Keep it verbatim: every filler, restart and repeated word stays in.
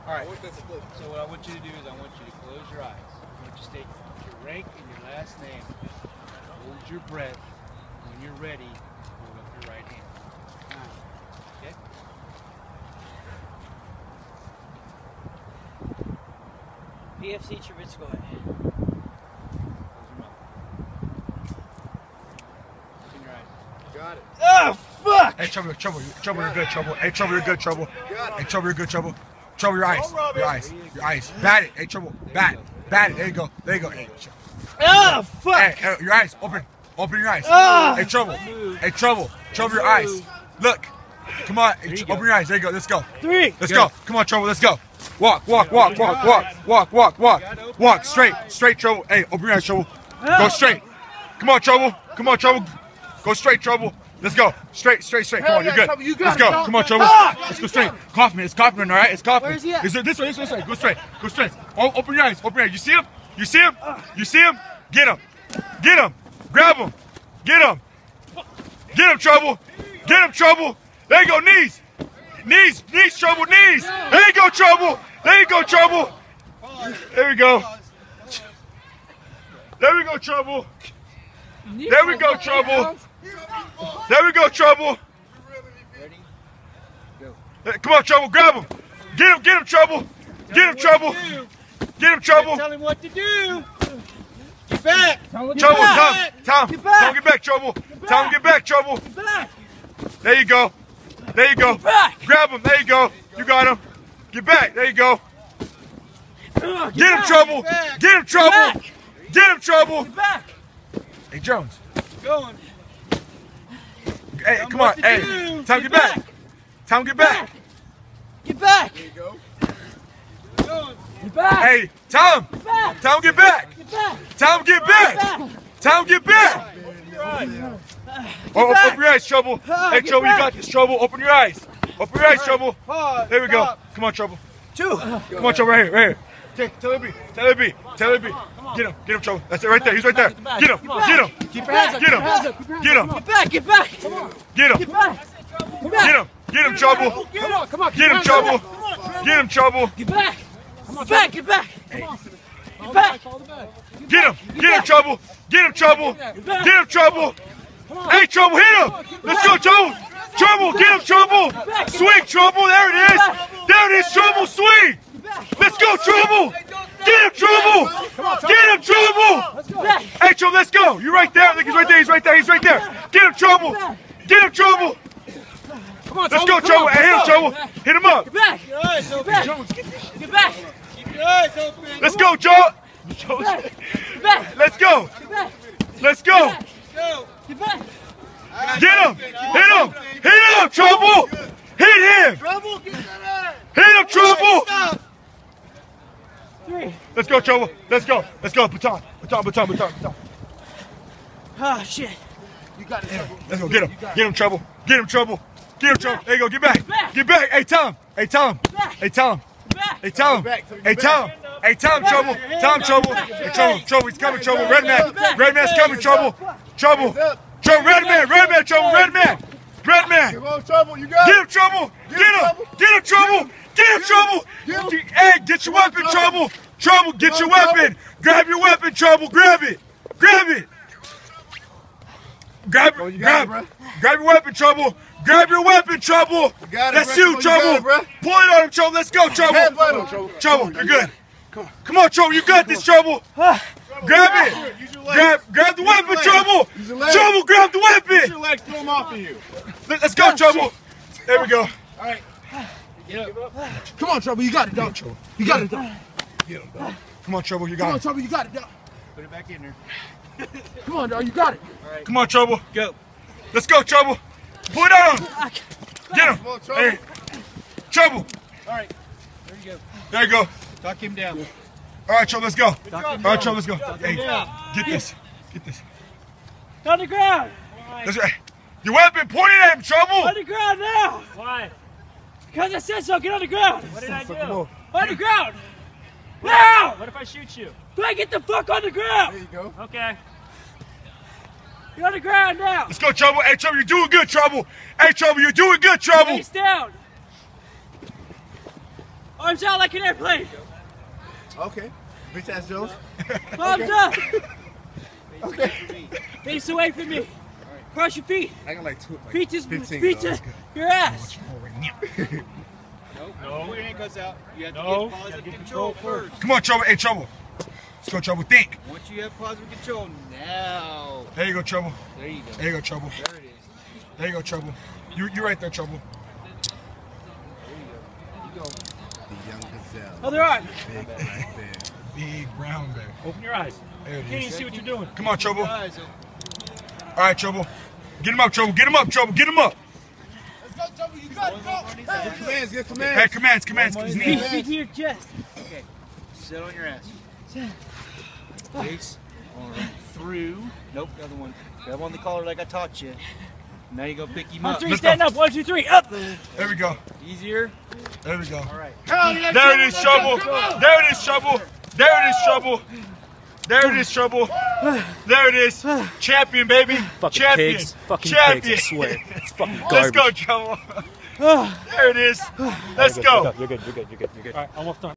All right. So what I want you to do is I want you to close your eyes. I want you to state your rank and your last name. Hold your breath. When you're ready, hold up your right hand. Okay? P F C Trubisky. Close your mouth. Open your eyes. Got it. Oh, fuck! Hey, Trouble, Trouble, Trouble, you're good, Trouble. Hey, Trouble, you're good, Trouble. Hey, Trouble, you're good, Trouble. Trouble, your eyes, your eyes, your eyes. Bat it. Hey, Trouble, bat, bat it. There you go, there you go. Hey, Oh, fuck! hey, hey, your eyes, open, open your eyes. Ah. Hey, Trouble, hey, Trouble, Trouble, your eyes. Look, come on, hey, you open go. your eyes. There you go. Let's go. Three. Let's go. Come on, Trouble. Let's go. Walk, walk, walk, walk, walk, walk, walk, walk, walk. Straight, straight, Trouble. Hey, open your eyes, Trouble. Go straight. Come on, Trouble. Come on, Trouble. Go straight, Trouble. Let's go. Straight, straight, straight. Come on, you're good. Let's go. Come on, Trouble. Let's go straight. Kaufman, it's Kaufman, all right? It's Kaufman. Where is he at? This way, this way, this way, this way. Go straight. Go straight. Oh, open your eyes. Open your eyes. You see him? You see him? You see him? Get him. Get him. Grab him. Get him. Get him, Trouble. Get him, Trouble. There you go, knees. Knees, knees, Trouble, knees. There you go, Trouble. There you go, Trouble. There we go. There we go, Trouble. There we go, Trouble. There we go, Trouble. Ready? Go. Hey, come on, Trouble, grab him. Get him, get him, Trouble. Get him, Trouble. Get him, Trouble. Tell him what to do. Get back. Trouble, Tom, Tom, Get back. Tom, get back, Trouble. Tom, get back, Trouble. Back. There you go. There you go. back. Grab him. There you go. You got him. Get back. There you go. Ugh, Get him, back. Trouble. Get him, Trouble. back. Get him, Trouble. Get back. Hey, Jones. Going. Hey, Tell him come what on. to Hey, do. Tom, get back. Tom, get back. Get back. There you go. Going. Get back. Hey, Tom. Get back. Tom, get back. Get back. Tom, get Get back. back. Tom, get back. Oh, back. open your eyes, Trouble. Ah, Hey, get Trouble, you back. got this, Trouble. Open your eyes. Open your eyes, Trouble. Pause. There we go. Stop. Come on, Trouble. Two. Come on, Trouble, right here, right here. Take, tell him B. Tell him B. Tell him B. Get him. Get him, Trouble. That's it right there. He's right there. Get him. Get him. Keep your hands up. Get Keep your hands him. up. Get him. Get back. Get back. Come on. Get him. Get back. Get back. Get him. Get him, Trouble. Come on. Come on. Get him, Trouble. Get him, Trouble. Get back. Get back. Get back. Come on. Get back. Get him. Get him, Trouble. Get him, Trouble. Get him, Trouble. Hey, Trouble, hit him. Let's go, Trouble. Trouble, get him, Trouble. Swing, Trouble. There it is. There it is, Trouble. Swing. Let's go, Trouble. Get him, Trouble. Get him, Trouble. Back. Hey, Trouble, let's go. You're right there. Look, he's right there. He's right there. He's right there. Get him, Trouble. Get him, Trouble. Come on. Let's go, Trouble. Hey, hit him, Trouble. Hit him up. Get back. Keep your eyes open. Get back. Keep your eyes open. Let's go, Joe. Get back. Let's go. Get back. Let's go. Go. Get back. Get him. Hit him. Hit him, Trouble. Hit him. Trouble, get that Hit him, Trouble. Stop. Three. Let's go, Trouble. Let's go. Let's go. Baton. Baton, baton, baton, baton. Oh, shit. You got it. Let's go. Get him. Get him, Trouble. Get him, Trouble. Get him, Trouble. There you go. Get back. Get back. Hey, tell him. Hey, tell him. Hey, tell him. Get back. Hey, tell him. Hey, tell him. Hey, tell him, Trouble. Tell him, Trouble. Hey, Trouble. Trouble. He's coming, Trouble. Red man. Red man's coming, Trouble. Trouble. Trouble. Red man. Red man, Trouble. Red man. Red man. Come on, Trouble. You got Get it. him, Trouble. Get him. Get him, Trouble. Get him, Trouble. Hey, get your weapon, Trouble. Trouble, get your weapon. Grab your weapon, Trouble. Grab it. Grab it. Grab, Oh, you grab, got it, grab your weapon, Trouble. Grab your weapon, Trouble. You got it, That's bro. you, You got it, Trouble. bro. Pull it on him, Trouble. Let's go, Trouble. Headbutt him, Trouble. Trouble, you're good. Come on, Trouble. You got this, Trouble. Grab it. Use your legs. Grab, grab the weapon, legs. Trouble. Use your legs. Trouble, grab the Use weapon. your legs. Throw him off of you. Let- Let's go, Trouble. There we go. All right. Come on, Trouble. You got it, dog. You got it, dog. Come on, Trouble. You Come on, got it. Trouble. You got it, dog. Put it back in there. Come on, dog. You got it. Come on, Trouble. Go. Let's go, Trouble. Put it on. Get him. Come on, Trouble. Hey, Trouble. All right. There you go. There you go. Talk him down. All right, Trouble, let's go. All Talk him right, down. Trouble, let's go. Hey, down. get this. Get this. On the ground. That's right. Your weapon pointed at him, Trouble. On the ground now. Why? Because I said so. Get on the ground. What did I do? On the ground. Now. What if I shoot you? Do I get the fuck on the ground? There you go. Okay. Get on the ground now. Let's go, Trouble. Hey, Trouble, you're doing good, Trouble. Hey, Trouble, you're doing good, Trouble. Face down. On Arms out like an airplane. Okay. Bitch ass Jones. Arms up. Okay. Face away from me. Cross your feet. I got like two. Like Feet to, fifteen, feet though. to your ass. Nope. No. Pull your ankles out. You have to No. get positive control first. Come on, Trouble. Hey, Trouble. Let's go, Trouble. Think. Once you have positive control, now. There you go, Trouble. There you go. There you go, Trouble. There it is. There you go, Trouble. You, you're right there, Trouble. You go. The young gazelle. Other arm. Big black bear. Big brown bear. Open your eyes. There it Can't even is. see what you're doing. Come on, Trouble. All Eyes open. right, Trouble. Get him up, Trouble. Get him up, Trouble. Get him up. Let's go, Trouble. You got it. Go. Hey, commands. Get commands. Hey, commands, commands. His Feet, knees. feet to your chest. Okay. Sit on your ass. Face on through. Nope, the other one. Grab on the collar like I taught you. Now you go pick him On up. three, Let's stand go. up. One, two, three, up. There we go. Easier. There we go. All right. There it is, Trouble. There it is, Trouble. There it is, Trouble. There it is, Trouble. There it is. Champion, baby. Fucking Champion. pigs. Fucking Champion. pigs, I swear. It's fucking garbage. Let's go, Trouble. There it is. Let's go. You're good, you're good, you're good, you're good. All right, almost done.